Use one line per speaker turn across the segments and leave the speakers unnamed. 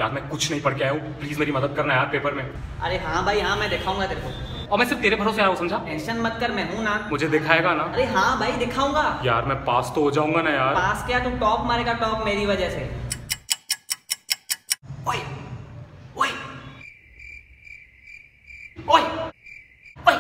यार मैं कुछ नहीं पढ़ के आया हूँ, प्लीज मेरी मदद करना यार पेपर में।
अरे हाँ भाई हाँ, मैं दिखाऊंगा तेरे को।
और मैं सिर्फ तेरे भरोसे आया हूँ, समझा?
टेंशन मत कर, मैं हूँ ना।
मुझे दिखाएगा ना?
अरे हाँ भाई दिखाऊंगा।
यार मैं पास तो हो जाऊंगा ना यार।
पास क्या, तू टॉप मारेगा, टॉप मेरी वजह से। ओए ओए ओए ओए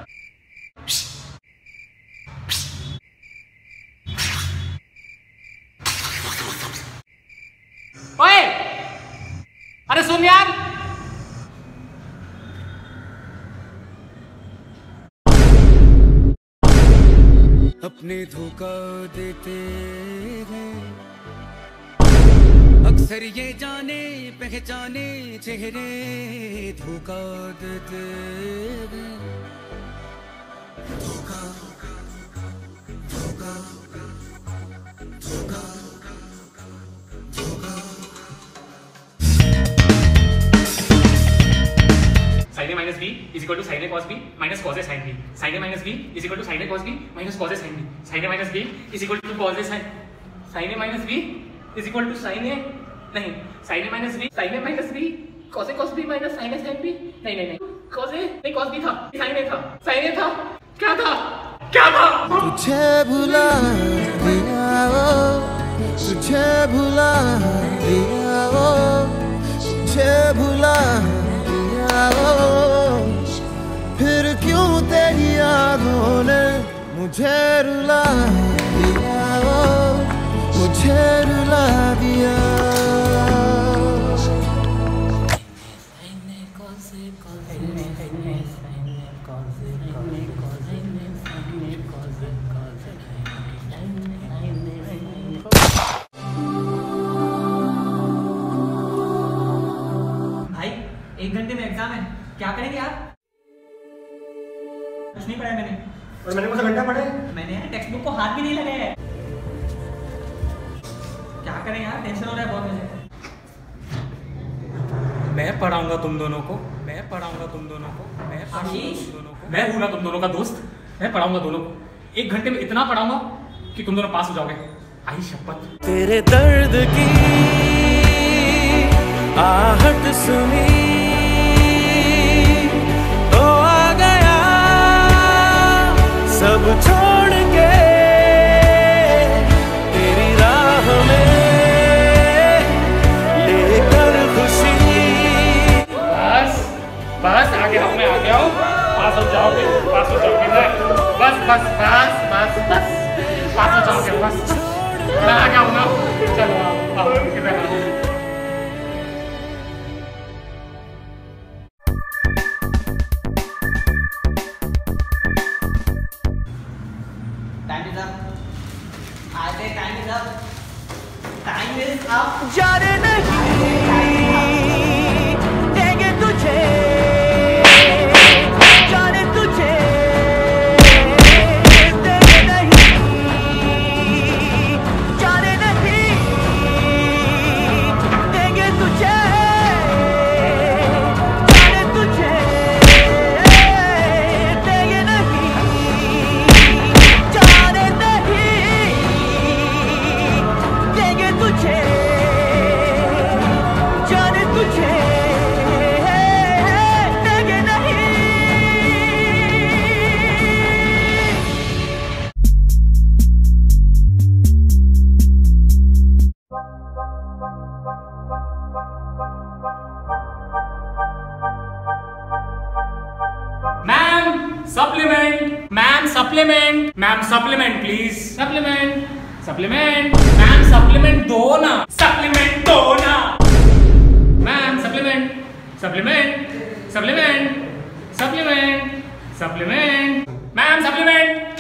ओए, अरे सुन यार।
अपने धोखा देते हैं अक्सर ये जाने पहचाने चेहरे, धोखा देते हैं। धोखा धोखा धोखा धोखा।
sin a minus b is equal to sin a cos b minus cos a sin b. Sin a minus b is equal to sin a cos b minus cos a sin b. Sin a minus b is equal to cos a sin a minus b is equal to sin a नहीं sin a minus b cos a cos b minus sin a sin b नहीं cos a नहीं cos b था, sin a था क्या था
तुझे भुला दिया वो, तुझे भुला दिया वो, तुझे भुला दिया वो, फिर क्यों तेरी यादों ने मुझे रुला दिया वो, मुझे रुला दिया।
भाई 1 घंटे में एग्जाम है, क्या करेंगे यार? कुछ नहीं पढ़ा मैंने।
और मैंने कौन सा घंटा पढ़े?
मैंने यार टेक्स्ट बुक को हाथ भी नहीं लगाया है। क्या करें यार, टेंशन हो रहा है बहुत मुझे।
मैं पढ़ाऊंगा तुम दोनों को, मैं पढ़ाऊंगा तुम दोनों को, मैं पढ़ाऊंगा तुम दोनों को। मैं हूं ना तुम दोनों का दोस्त, मैं पढ़ाऊंगा दोनों को। 1 घंटे में इतना पढ़ाऊंगा कि तुम दोनों पास हो जाओगे, आई शपथ।
तेरे दर्द की आहट सुनी तो आ गया सब छोड़ के तेरी राह में लेकर खुशी।
बस आगे हम में आ गया हूँ, पास हो जाओगे ना। बस पास हो जाओगे बस। मैं आ गया हूँ ना, चलो आओ इधर आओ।
टाइम इज अप, आगे time is up, time is up.
जाने नहीं देंगे तुझे, जाने तुझे देंगे नहीं, जाने नहीं देंगे तुझे, जाने तुझे देंगे नहीं, जाने नहीं देंगे तुझे, जाने तुझे देंगे नहीं।
Ma'am supplement please, supplement ma'am, supplement दो ना, मैम सप्लीमेंट मैम, सप्लीमेंट।